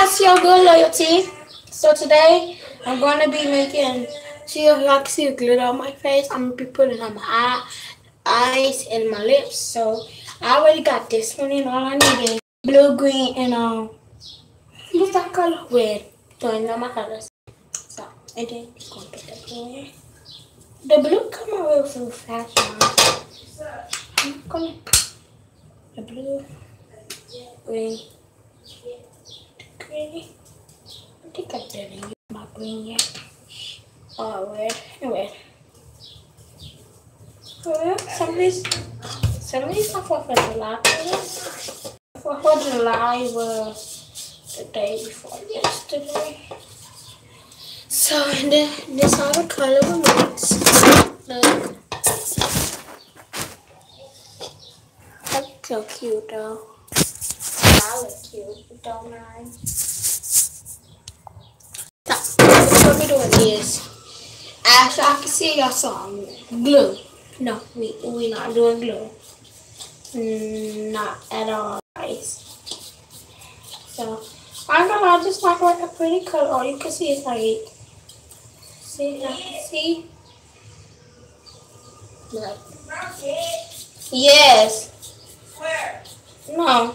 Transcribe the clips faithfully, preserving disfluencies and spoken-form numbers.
it's your good loyalty. So today I'm gonna be making see if y'all can see the glitter on my face. I'm gonna be putting it on my eye, eyes and my lips. So I already got this one and all I need is blue, green, and um what's that color? Red. So I know my colors. So and then just gonna put that in. The blue come out real so fast now. I'm gonna the blue, green, green. I think I didn't use my green yet. Oh, red and red. Well, some of these, some of these are for July. For July was the day before yesterday. So, and then this are the color mix. Look. That's so cute though. I look cute, don't I? So, what we're doing is, as y'all can see, y'all saw glue. No, we we not doing glue. Mm, not at all, guys. So, I'm gonna I just like like a pretty color. All you can see is like, see, y'all can see. Look. Yes. Where? No.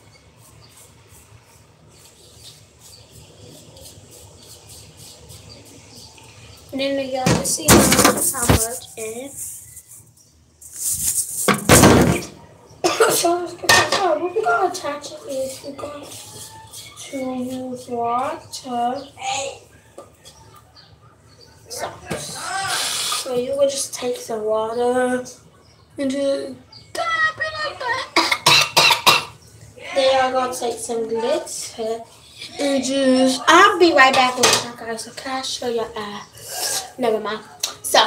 And then y'all can see how much and so let's get started. What we're gonna attach it is we're going to use water. So, so you would just take some water and just dab it like that. Then y'all gonna take some glitter and just I'll be right back with you guys. So can I show you uh never mind. So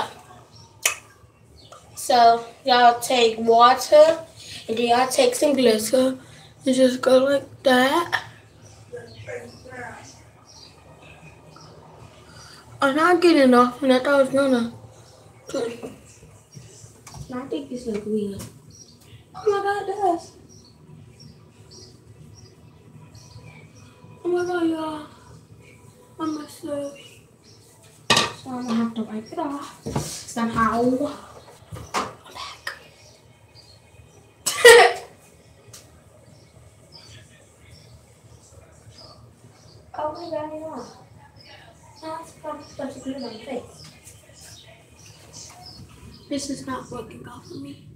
so y'all take water and then y'all take some glitter and just go like that. I'm not getting enough and I thought I was gonna I think it's like weird. Oh my god, it does. Oh my god, y'all. I messed up. So I'm gonna have to wipe it off somehow. I'm back. Oh my god, yeah. That's supposed to glue my face. This is not working out for me.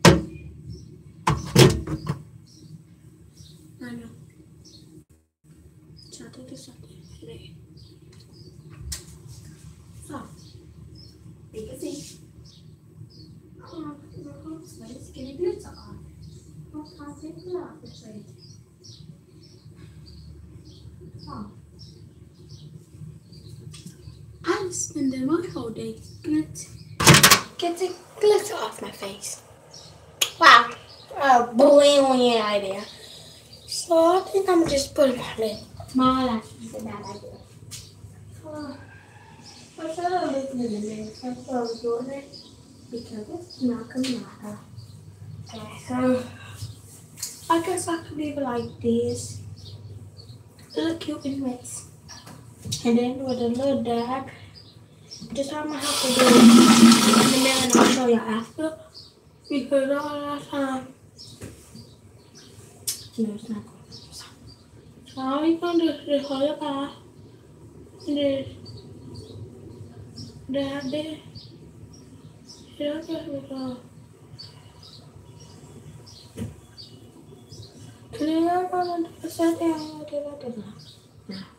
I know. So I think this something today. So, you can see. Oh, let's get a glitter on. I'll take it off this way. Oh. I'm spending my whole day glitter. Get the glitter off my face. Wow. A brilliant idea. So I think I'm just putting my lip. My lashes is a bad idea. Uh, I should have looked in the mirror before I was doing it because it's not gonna matter. Okay, so I guess I could leave it like this. It look cute in mix. And then with a little dab, just I'm gonna have to do it in the mirror and I'll show you after. Because all that time, no, it's not going to. So, so all you're gonna do is just hold your eye and then dab it. Yeah, I guess we go. And then you're gonna do the same thing I'm gonna do like this now. Now.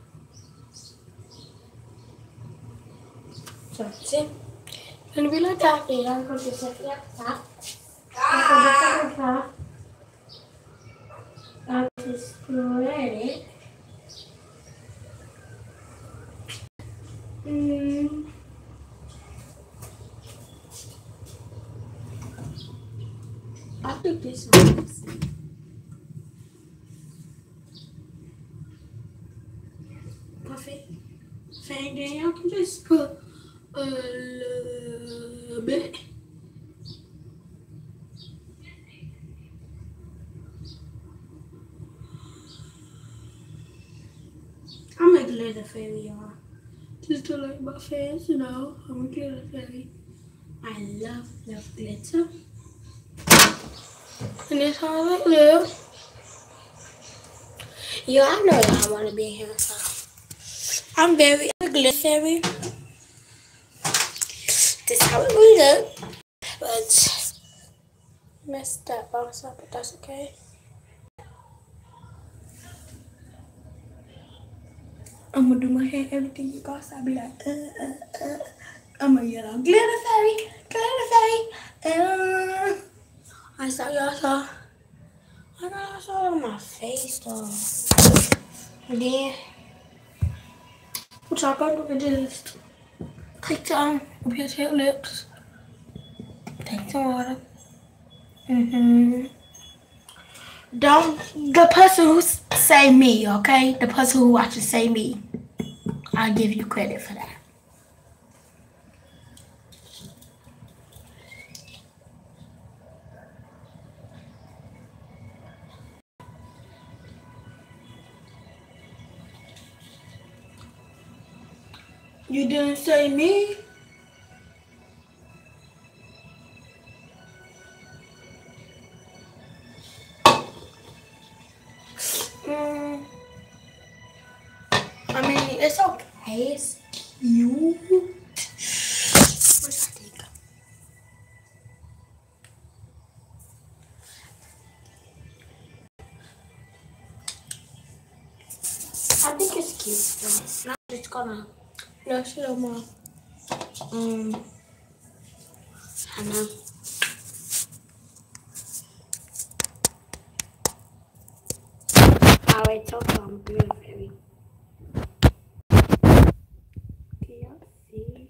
So, see? It's gonna be like that. Then I'm gonna just set it up top. I'm gonna set it top. I'll just spread it. Mm. I think this one's perfect. And then I can just put a little bit. I'm glitter fairy, y'all. Just to like my face, you know. I'm a glitter fairy. I love, love glitter. And that's how I live. Yeah, I know y'all want to be here, so I'm very a glitter fairy. This is how it will look. But messed up, bounce up, but that's okay. I'm gonna do my hair, everything you guys. I'll be like, uh, uh, uh. I'm a yellow glitter fairy, glitter fairy. Uh. I saw y'all saw. I know I saw it on my face though. And then, what y'all gonna do is just take some of your tail lips. Take some water. Mm-hmm. Don't, the person who say me, okay? The person who watches say me. I'll give you credit for that. You didn't say me? Mm, I mean, it's okay. It's cute. Where's that thing? I think it's cute. Though. I'm just gonna brush it on my, um, I know. Alright, so far I'm glitter fairy. Can y'all see?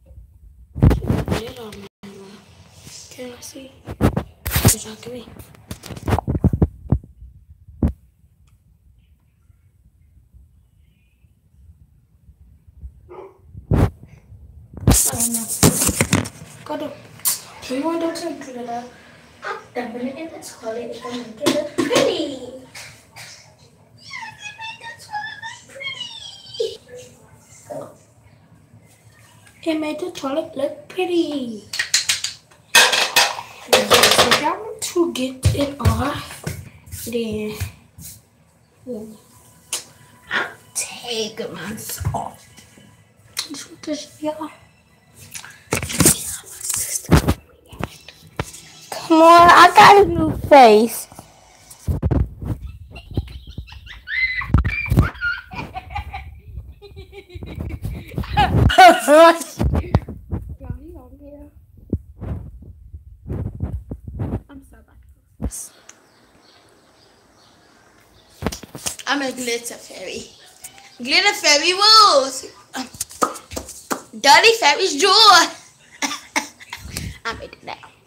Can I see? What y'all give me? I don't know. Go do. Do you want to take glitter? I'm dumping it in the toilet. It's gonna make it look pretty. It made the toilet look pretty. So if y'all want to get it off, then I'll take mine off. Just want to show y'all. Come on, I got a new face. I'm so bad. I'm a glitter fairy. Glitter fairy rules. Dirty fairy's joy. I made it now.